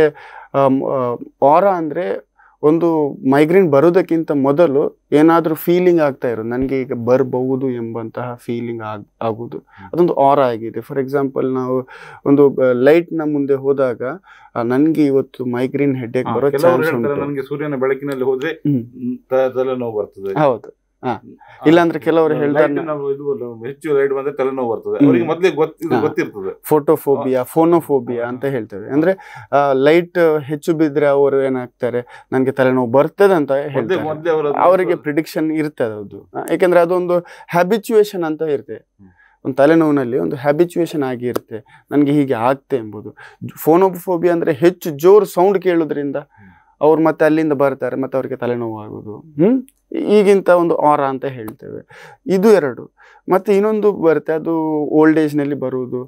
Speaker 3: ಆರ ಅಂದರೆ ಒಂದು ಮೈಗ್ರೇನ್ ಬರೋದಕ್ಕಿಂತ ಮೊದಲು ಏನಾದರೂ ಫೀಲಿಂಗ್ ಆಗ್ತಾ ಇರೋದು, ನನಗೆ ಈಗ ಬರಬಹುದು ಎಂಬಂತಹ ಫೀಲಿಂಗ್ ಆಗ ಆಗೋದು ಅದೊಂದು ಆರ ಆಗಿದೆ. ಫಾರ್ ಎಕ್ಸಾಂಪಲ್ ನಾವು ಒಂದು ಲೈಟ್ನ ಮುಂದೆ ಹೋದಾಗ ನನಗೆ ಇವತ್ತು ಮೈಗ್ರೇನ್ ಹೆಡ್ಡೇಕ್ ಬರೋ ಚಾನ್ಸ್ ಉಂಟು.
Speaker 1: ನನಗೆ ಸೂರ್ಯನ ಬೆಳಕಿನಲ್ಲಿ ಹೋದ್ರೆ ತಲೆನೋವು ಬರ್ತದೆ.
Speaker 3: ಹೌದು. ಹಾ ಇಲ್ಲಾಂದ್ರೆ ಕೆಲವರು ಹೇಳ್ತಾರೆ
Speaker 1: ಹೆಚ್ಚು ಲೈಟ್ ಬಂದ್ರೆ ತಲೆನೋವು ಬರ್ತದೆ, ಅವರಿಗೆ ಮೊದಲೇ ಗೊತ್ತಿರ್ತದೆ.
Speaker 3: ಫೋಟೋಫೋಬಿಯಾ, ಫೋನೋಫೋಬಿಯಾ ಅಂತ ಹೇಳ್ತೇವೆ. ಅಂದ್ರೆ ಲೈಟ್ ಹೆಚ್ಚು ಬಿದ್ರೆ ಅವರು ಏನಾಗ್ತಾರೆ, ನನಗೆ ತಲೆನೋವು ಬರ್ತದೆ ಅಂತ ಹೇಳ್ತಾರೆ. ಅವರಿಗೆ ಪ್ರಿಡಿಕ್ಷನ್ ಇರ್ತದೆ ಅದು, ಯಾಕೆಂದ್ರೆ ಅದೊಂದು ಹ್ಯಾಬಿಚುಯೇಷನ್ ಅಂತ ಇರುತ್ತೆ. ಒಂದು ತಲೆನೋವಿನಲ್ಲಿ ಒಂದು ಹ್ಯಾಬಿಚುಯೇಷನ್ ಆಗಿರುತ್ತೆ, ನನಗೆ ಹೀಗೆ ಆಗ್ತೆ ಎಂಬುದು. ಫೋನೋಫೋಬಿಯಾ ಅಂದ್ರೆ ಹೆಚ್ಚು ಜೋರು ಸೌಂಡ್ ಕೇಳೋದ್ರಿಂದ ಅವ್ರು ಮತ್ತೆ ಅಲ್ಲಿಂದ ಬರ್ತಾರೆ, ಮತ್ತೆ ಅವ್ರಿಗೆ ತಲೆನೋವು ಆಗೋದು. ಹ್ಮ್ ಈಗಿಂತ ಒಂದು ಆರ ಅಂತ ಹೇಳ್ತೇವೆ. ಇದು ಎರಡು. ಮತ್ತು ಇನ್ನೊಂದು ಬರುತ್ತೆ, ಅದು ಓಲ್ಡ್ ಏಜ್ನಲ್ಲಿ ಬರುವುದು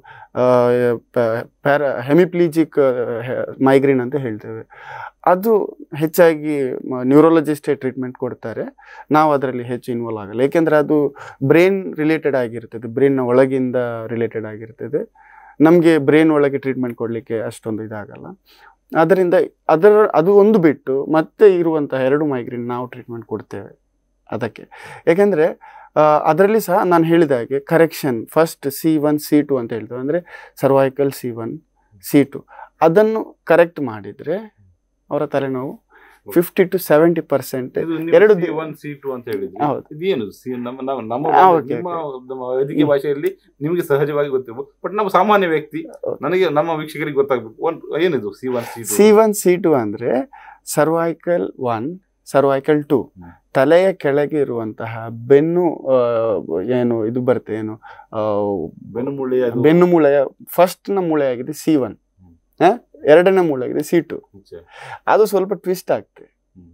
Speaker 3: ಪ್ಯಾರ ಹೆಮಿಪ್ಲೀಜಿಕ್ ಮೈಗ್ರೇನ್ ಅಂತ ಹೇಳ್ತೇವೆ. ಅದು ಹೆಚ್ಚಾಗಿ ನ್ಯೂರೋಲಜಿಸ್ಟೇ ಟ್ರೀಟ್ಮೆಂಟ್ ಕೊಡ್ತಾರೆ, ನಾವು ಅದರಲ್ಲಿ ಹೆಚ್ಚು ಇನ್ವಾಲ್ವ್ ಆಗಲ್ಲ. ಏಕೆಂದರೆ ಅದು ಬ್ರೈನ್ ರಿಲೇಟೆಡ್ ಆಗಿರ್ತದೆ, ಬ್ರೈನ್ನ ಒಳಗಿಂದ ರಿಲೇಟೆಡ್ ಆಗಿರ್ತದೆ. ನಮಗೆ ಬ್ರೈನ್ ಒಳಗೆ ಟ್ರೀಟ್ಮೆಂಟ್ ಕೊಡಲಿಕ್ಕೆ ಅಷ್ಟೊಂದು ಇದಾಗಲ್ಲ. ಅದರಿಂದ ಅದರ ಅದು ಒಂದು ಬಿಟ್ಟು ಮತ್ತೆ ಇರುವಂತಹ ಎರಡು ಮೈಗ್ರೇನ್ ನಾವು ಟ್ರೀಟ್ಮೆಂಟ್ ಕೊಡ್ತೇವೆ ಅದಕ್ಕೆ. ಏಕೆಂದರೆ ಅದರಲ್ಲಿ ಸಹ ನಾನು ಹೇಳಿದ ಹಾಗೆ correction first C one C two ಅಂತ ಹೇಳ್ತೇವೆ. ಅಂದರೆ cervical C one C two ಅದನ್ನು ಕರೆಕ್ಟ್ ಮಾಡಿದರೆ ಅವರ ತಲೆನೋವು ಫಿಫ್ಟಿ ಟು ಸೆವೆಂಟಿ ಪರ್ಸೆಂಟ್
Speaker 1: ಎರಡು ಒನ್ ಸಿ ಟು ಅಂತ ಹೇಳಿದ್ವಿ. ಇದೇನು ನಮ್ಮ ನಮ್ಮ ನಮ್ಮ ವೈದ್ಯಕೀಯ ಭಾಷೆಯಲ್ಲಿ ನಿಮಗೆ ಸಹಜವಾಗಿ ಗೊತ್ತಿರ್ಬೋದು, ಬಟ್ ನಮ್ಮ ಸಾಮಾನ್ಯ ವ್ಯಕ್ತಿ ನನಗೆ ನಮ್ಮ ವೀಕ್ಷಕರಿಗೆ ಗೊತ್ತಾಗಬೇಕು ಏನಿದು C one C
Speaker 3: C one C two ಅಂದ್ರೆ ಸರ್ವೈಕಲ್ ಒನ್ ಸರ್ವೈಕಲ್ ಟು, ತಲೆಯ ಕೆಳಗೆ ಇರುವಂತಹ ಬೆನ್ನು ಏನು ಇದು ಬರುತ್ತೆ ಏನು
Speaker 1: ಬೆನ್ನು ಮೂಳೆಯ
Speaker 3: ಬೆನ್ನು ಮೂಳೆಯ ಫಸ್ಟ್ ನ ಮೂಳೆ ಆಗಿದೆ ಸಿ ಒನ್, ಎರಡನೇ ಮೂಳೆ ಆಗಿದೆ ಸಿ ಟು. ಅದು ಸ್ವಲ್ಪ ಟ್ವಿಸ್ಟ್ ಆಗ್ತದೆ,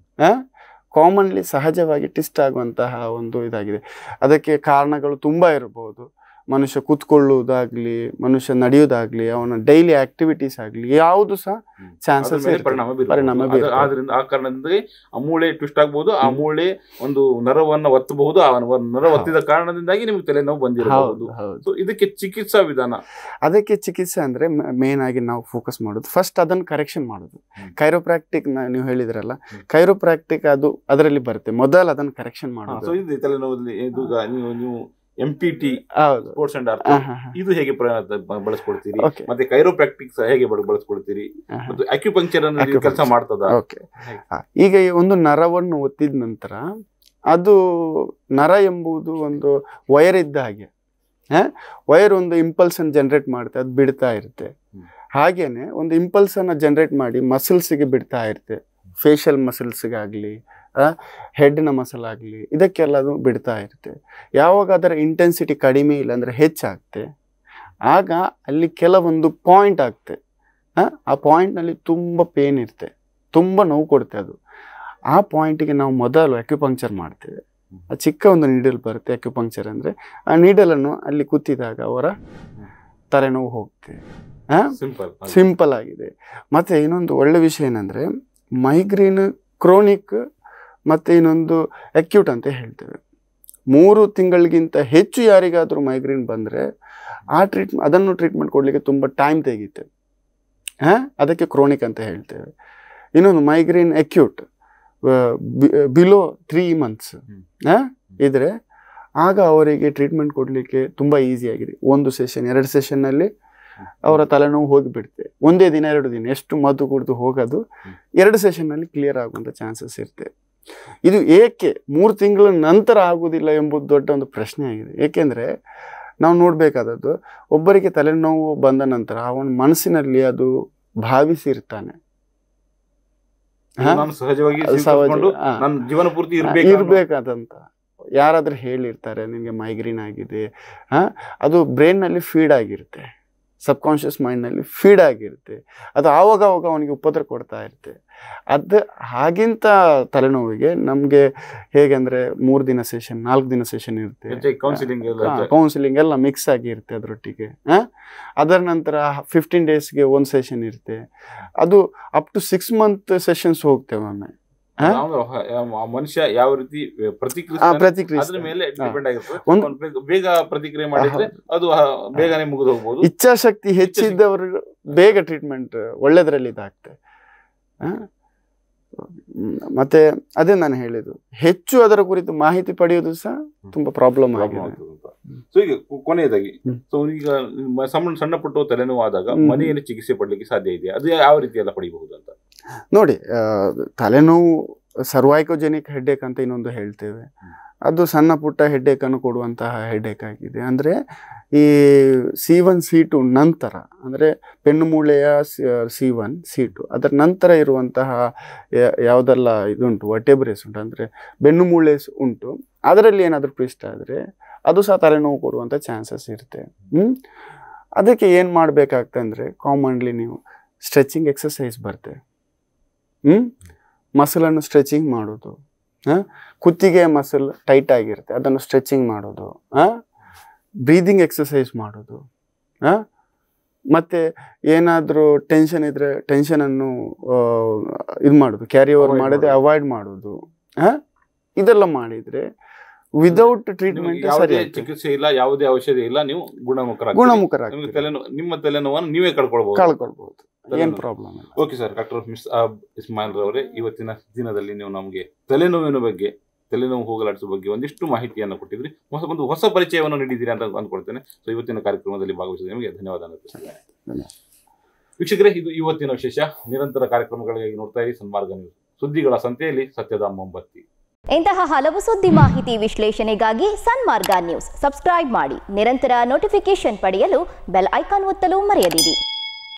Speaker 3: ಕಾಮನ್ಲಿ ಸಹಜವಾಗಿ ಟ್ವಿಸ್ಟ್ ಆಗುವಂತಹ ಒಂದು ಇದಾಗಿದೆ. ಅದಕ್ಕೆ ಕಾರಣಗಳು ತುಂಬಾ ಇರಬಹುದು. ಮನುಷ್ಯ ಕೂತ್ಕೊಳ್ಳುವುದಾಗ್ಲಿ, ಮನುಷ್ಯ ನಡೆಯುವುದಾಗ್ಲಿ, ಅವನ ಡೈಲಿ ಆಕ್ಟಿವಿಟೀಸ್ ಆಗ್ಲಿ ಯಾವುದು ಸಹ ಚಾನ್ಸಸ್
Speaker 1: ಪರಿಣಾಮ ಆದ್ರಿಂದ ಆ ಕಾರಣದಿಂದ ಆ ಮೂಳೆ ಟ್ವಿಸ್ಟ್ ಆಗ್ಬಹುದು, ಆ ಮೂಳೆ ಒಂದು ನರವನ್ನ ಒತ್ತಬಹುದು, ಆ ನರ ಒತ್ತಿದ ಕಾರಣದಿಂದಾಗಿ ನಿಮ್ಗೆ ತಲೆನೋವು ಬಂದಿರಬಹುದು. ಸೊ ಇದಕ್ಕೆ ಚಿಕಿತ್ಸಾ ವಿಧಾನ,
Speaker 3: ಅದಕ್ಕೆ ಚಿಕಿತ್ಸೆ ಅಂದ್ರೆ ಮೇನ್ ಆಗಿ ನಾವು ಫೋಕಸ್ ಮಾಡೋದು ಫಸ್ಟ್ ಅದನ್ನ ಕರೆಕ್ಷನ್ ಮಾಡೋದು. ಕೈರೋಪ್ರಾಕ್ಟಿಕ್ ನೀವು ಹೇಳಿದ್ರಲ್ಲ, ಕೈರೋಪ್ರಾಕ್ಟಿಕ್ ಅದು ಅದರಲ್ಲಿ ಬರುತ್ತೆ, ಮೊದಲು ಅದನ್ನ ಕರೆಕ್ಷನ್ ಮಾಡೋದು.
Speaker 1: ಇದು ತಲೆನೋವಲ್ಲಿ ನೀವು ನೀವು M P T sports and art ಇದು ಹೇಗೆ ಬಳಸ್ಕೊಳ್ತೀರಿ, ಮತ್ತೆ ಕೈರೋಪ್ರಾಕ್ಟಿಕ್ಸ್ ಹೇಗೆ ಬಳಸ್ಕೊಳ್ತೀರಿ, ಮತ್ತು ಅಕ್ಯುಪಂಕ್ಚರ್ ಅನ್ನು ಕೆಲಸ ಮಾಡ್ತದ?
Speaker 3: ಈಗ ಒಂದು ನರವನ್ನು ಒತ್ತಿದ ನಂತರ ಅದು ನರ ಎಂಬುದು ಒಂದು ವೈರ್ ಇದ್ದ ಹಾಗೆ, ವೈರ್ ಒಂದು ಇಂಪಲ್ಸ್ ಅನ್ನು ಜನರೇಟ್ ಮಾಡುತ್ತೆ, ಅದು ಬಿಡ್ತಾ ಇರುತ್ತೆ. ಹಾಗೇನೆ ಒಂದು ಇಂಪಲ್ಸ್ ಅನ್ನ ಜನರೇಟ್ ಮಾಡಿ ಮಸಲ್ಸ್ಗೆ ಬಿಡ್ತಾ ಇರುತ್ತೆ, ಫೇಶಿಯಲ್ ಮಸಲ್ಸ್ಗಾಗ್ಲಿ ಹೆಡ್ನ ಮಸಲ್ ಆಗಲಿ ಇದಕ್ಕೆಲ್ಲ ಅದು ಬಿಡ್ತಾ ಇರುತ್ತೆ. ಯಾವಾಗ ಅದರ ಇಂಟೆನ್ಸಿಟಿ ಕಡಿಮೆ ಇಲ್ಲ ಅಂದರೆ ಹೆಚ್ಚಾಗುತ್ತೆ, ಆಗ ಅಲ್ಲಿ ಕೆಲವೊಂದು ಪಾಯಿಂಟ್ ಆಗ್ತೆ, ಆ ಪಾಯಿಂಟ್ನಲ್ಲಿ ತುಂಬ ಪೇನ್ ಇರುತ್ತೆ, ತುಂಬ ನೋವು ಕೊಡುತ್ತೆ. ಅದು ಆ ಪಾಯಿಂಟಿಗೆ ನಾವು ಮೊದಲು ಅಕ್ಯುಪಂಕ್ಚರ್ ಮಾಡ್ತೇವೆ. ಆ ಚಿಕ್ಕ ಒಂದು ನೀಡಲ್ ಬರುತ್ತೆ ಅಕ್ಯುಪಂಕ್ಚರ್ ಅಂದರೆ, ಆ ನೀಡಲನ್ನು ಅಲ್ಲಿ ಕುತ್ತಿದಾಗ ಅವರ ತಲೆನೋವು ಹೋಗುತ್ತೆ. ಸಿಂಪಲ್ ಆಗಿದೆ. ಮತ್ತು ಇನ್ನೊಂದು ಒಳ್ಳೆ ವಿಷಯ ಏನಂದರೆ ಮೈಗ್ರೇನ್ ಕ್ರೋನಿಕ್ ಮತ್ತು ಇನ್ನೊಂದು ಅಕ್ಯೂಟ್ ಅಂತ ಹೇಳ್ತೇವೆ. ಮೂರು ತಿಂಗಳಿಗಿಂತ ಹೆಚ್ಚು ಯಾರಿಗಾದರೂ ಮೈಗ್ರೇನ್ ಬಂದರೆ ಆ ಟ್ರೀಟ್ ಅದನ್ನು ಟ್ರೀಟ್ಮೆಂಟ್ ಕೊಡಲಿಕ್ಕೆ ತುಂಬ ಟೈಮ್ ತೆಗೀತೆ, ಹಾಂ ಅದಕ್ಕೆ ಕ್ರೋನಿಕ್ ಅಂತ ಹೇಳ್ತೇವೆ. ಇನ್ನೊಂದು migraine acute below three months ಹಾಂ ಇದ್ರೆ ಆಗ ಅವರಿಗೆ ಟ್ರೀಟ್ಮೆಂಟ್ ಕೊಡಲಿಕ್ಕೆ ತುಂಬ ಈಸಿಯಾಗಿದೆ. ಒಂದು ಸೆಷನ್ ಎರಡು ಸೆಷನ್ನಲ್ಲಿ ಅವರ ತಲೆನೋವು ಹೋಗಿಬಿಡುತ್ತೆ. ಒಂದೇ ದಿನ ಎರಡು ದಿನ ಎಷ್ಟು ಮದ್ದು ಕುಡಿದು ಹೋಗೋದು ಎರಡು ಸೆಷನ್ನಲ್ಲಿ ಕ್ಲಿಯರ್ ಆಗುವಂಥ ಚಾನ್ಸಸ್ ಇರುತ್ತೆ. ಇದು ಏಕೆ ಮೂರು ತಿಂಗಳ ನಂತರ ಆಗುವುದಿಲ್ಲ ಎಂಬುದು ದೊಡ್ಡ ಒಂದು ಪ್ರಶ್ನೆ ಆಗಿದೆ. ಏಕೆಂದರೆ ನಾವು ನೋಡಬೇಕಾದದ್ದು, ಒಬ್ಬರಿಗೆ ತಲೆನೋವು ಬಂದ ನಂತರ ಅವನ ಮನಸ್ಸಿನಲ್ಲಿ ಅದು ಭಾವಿಸಿರ್ತಾನೆ, ಇರ್ಬೇಕಾದಂತ ಯಾರಾದ್ರೂ ಹೇಳಿರ್ತಾರೆ ನಿಮಗೆ ಮೈಗ್ರೇನ್ ಆಗಿದೆ, ಹಾ ಅದು ಬ್ರೈನ್ನಲ್ಲಿ ಫೀಡ್ ಆಗಿರುತ್ತೆ, ಸಬ್ ಕಾನ್ಷಿಯಸ್ ಮೈಂಡ್ನಲ್ಲಿ ಫೀಡ್ ಆಗಿರುತ್ತೆ, ಅದು ಆವಾಗ ಆವಾಗ ಅವನಿಗೆ ಉಪದ್ರ ಕೊಡ್ತಾ ಇರುತ್ತೆ. ಅದು ಹಾಗಿಂತ ತಲೆನೋವಿಗೆ ನಮಗೆ ಹೇಗೆಂದರೆ ಮೂರು ದಿನ ಸೆಷನ್ ನಾಲ್ಕು ದಿನ ಸೆಷನ್ ಇರುತ್ತೆ, ಕೌನ್ಸಿಲಿಂಗ್ ಎಲ್ಲ ಮಿಕ್ಸ್ ಆಗಿರುತ್ತೆ ಅದರೊಟ್ಟಿಗೆ. ಹಾಂ ಅದರ ನಂತರ ಫಿಫ್ಟೀನ್ ಡೇಸ್ಗೆ ಒಂದು ಸೆಷನ್ ಇರುತ್ತೆ, ಅದು up to six month sessions ಹೋಗ್ತೇವೆ ಒಮ್ಮೆ.
Speaker 1: ಮನುಷ್ಯ ಯಾವ ರೀತಿ ಪ್ರತಿಕ್ರಿಯೆ ಮೇಲೆ ಡಿಪೆಂಡ್ ಆಗಿರುತ್ತೆ. ಬೇಗ ಪ್ರತಿಕ್ರಿಯೆ ಮಾಡಿದ್ರೆ ಅದು ಬೇಗನೆ ಮುಗಿದು ಹೋಗ್ಬೋದು.
Speaker 3: ಇಚ್ಛಾಶಕ್ತಿ ಹೆಚ್ಚಿದ್ದವರು ಬೇಗ ಟ್ರೀಟ್ಮೆಂಟ್ ಒಳ್ಳೆದರಲ್ಲಿ ಇದಾಗ್ತದೆ. ಮತ್ತೆ ಅದೇ ನಾನು ಹೇಳಿದ್ದು, ಹೆಚ್ಚು ಅದರ ಕುರಿತು ಮಾಹಿತಿ ಪಡೆಯೋದು ಸಹ ತುಂಬಾ ಪ್ರಾಬ್ಲಮ್ ಆಗಿದೆ.
Speaker 1: ಸೊ ಈಗ ಕೊನೆಯದಾಗಿ, ಸೊ ಈಗ ಸಣ್ಣ ಸಣ್ಣ ಪುಟ್ಟ ತಲೆನೋವು ಆದಾಗ ಮನೆಯಲ್ಲಿ ಚಿಕಿತ್ಸೆ ಪಡ್ಲಿಕ್ಕೆ ಸಾಧ್ಯ ಇದೆಯಾ? ಅದು ಯಾವ ರೀತಿ ಎಲ್ಲ ಪಡಿಬಹುದು ಅಂತ
Speaker 3: ನೋಡಿ. ತಲೆನೋವು ಸರ್ವೈಕೋಜೆನಿಕ್ ಹೆಡ್ಡೇಕ್ ಅಂತ ಇನ್ನೊಂದು ಹೇಳ್ತೇವೆ, ಅದು ಸಣ್ಣ ಪುಟ್ಟ ಹೆಡ್ಡೇಕನ್ನು ಕೊಡುವಂತಹ ಹೆಡ್ಡೇಕ್ ಆಗಿದೆ. ಅಂದರೆ ಈ ಸಿ ಒನ್ ಸಿ ಟು ನಂತರ, ಅಂದರೆ ಬೆನ್ನುಮೂಳೆಯ ಸಿ ಒನ್ ಸಿ ಟು ಅದರ ನಂತರ ಇರುವಂತಹ ಯಾವುದೆಲ್ಲ ಇದುಂಟು ವರ್ಟೆಬ್ರೇಸ್ ಉಂಟು, ಅಂದರೆ ಬೆನ್ನುಮೂಳೆ ಉಂಟು, ಅದರಲ್ಲಿ ಏನಾದರೂ ಟ್ವಿಸ್ಟ್ ಆದರೆ ಅದು ಸಹ ತಲೆನೋವು ಕೊಡುವಂಥ ಚಾನ್ಸಸ್ ಇರುತ್ತೆ. ಹ್ಞೂ ಅದಕ್ಕೆ ಏನು ಮಾಡಬೇಕಾಗ್ತದೆ ಅಂದರೆ, ಕಾಮನ್ಲಿ ನೀವು ಸ್ಟ್ರೆಚಿಂಗ್ ಎಕ್ಸಸೈಸ್ ಬರುತ್ತೆ, ಹ್ಞೂ ಮಸಲನ್ನು ಸ್ಟ್ರೆಚಿಂಗ್ ಮಾಡೋದು, ಹಾಂ ಕುತ್ತಿಗೆ ಮಸಲ್ ಟೈಟ್ ಆಗಿರುತ್ತೆ ಅದನ್ನು ಸ್ಟ್ರೆಚಿಂಗ್ ಮಾಡೋದು, ಹಾಂ ಬ್ರೀದಿಂಗ್ ಎಕ್ಸಸೈಸ್ ಮಾಡೋದು, ಹಾಂ ಮತ್ತು ಏನಾದರೂ ಟೆನ್ಷನ್ ಇದ್ದರೆ ಟೆನ್ಷನನ್ನು ಇದು ಮಾಡೋದು, ಕ್ಯಾರಿ ಓವರ್ ಮಾಡದೆ ಅವಾಯ್ಡ್ ಮಾಡೋದು, ಹಾಂ ಇದೆಲ್ಲ ಮಾಡಿದರೆ ವಿದೌಟ್ ಟ್ರೀಟ್ಮೆಂಟ್
Speaker 1: ಚಿಕಿತ್ಸೆ ಇಲ್ಲ, ಯಾವುದೇ ಔಷಧಿ ಇಲ್ಲ, ನೀವು ಗುಣಮುಖರ
Speaker 3: ಗುಣಮುಖರ
Speaker 1: ನಿಮ್ಮ ತಲೆನೋವನ್ನು ನೀವೇ ಕಳ್ಕೊಳ್ಬಹುದು
Speaker 3: ಕಳ್ಕೊಳ್ಬಹುದು ಏನು ಪ್ರಾಬ್ಲಮ್ ಇಲ್ಲ.
Speaker 1: Okay sir, doctor miss Ismail ರವರೇ, ಇವತ್ತಿನ ದಿನದಲ್ಲಿ ನೀವು ನಮಗೆ ತಲೆನೋವಿನ ಬಗ್ಗೆ, ತಲೆನೋವು ಹೋಗಲಾಡಿಸುವ ಬಗ್ಗೆ ಒಂದಿಷ್ಟು ಮಾಹಿತಿಯನ್ನು ಕೊಟ್ಟಿದ್ರಿ, ಹೊಸ ಒಂದು ಹೊಸ ಪರಿಚಯವನ್ನು ನೀಡಿದ್ದೀರಿ ಅಂತ ಅಂದ್ಕೊಳ್ತೇನೆ. ಸೊ ಇವತ್ತಿನ ಕಾರ್ಯಕ್ರಮದಲ್ಲಿ ಭಾಗವಹಿಸಿದ ನಿಮಗೆ ಧನ್ಯವಾದ. ವೀಕ್ಷಕರೇ, ಇದು ಇವತ್ತಿನ ವಿಶೇಷ. ನಿರಂತರ ಕಾರ್ಯಕ್ರಮಗಳಿಗಾಗಿ ನೋಡ್ತಾ ಇರಿ ಸನ್ಮಾರ್ಗ ನ್ಯೂಸ್. ಸುದ್ದಿಗಳ ಸಂತೆಯಲ್ಲಿ ಸತ್ಯದ ಮೊಂಬತ್ತಿ.
Speaker 2: ಇಂತಹ ಹಲವು ಸುದ್ದಿ ಮಾಹಿತಿ ವಿಶ್ಲೇಷಣೆಗಾಗಿ ಸನ್ಮಾರ್ಗ ನ್ಯೂಸ್ ಸಬ್ಸ್ಕ್ರೈಬ್ ಮಾಡಿ. ನಿರಂತರ ನೋಟಿಫಿಕೇಶನ್ ಪಡೆಯಲು ಬೆಲ್ ಐಕಾನ್ ಒತ್ತಲು ಮರೆಯದಿರಿ.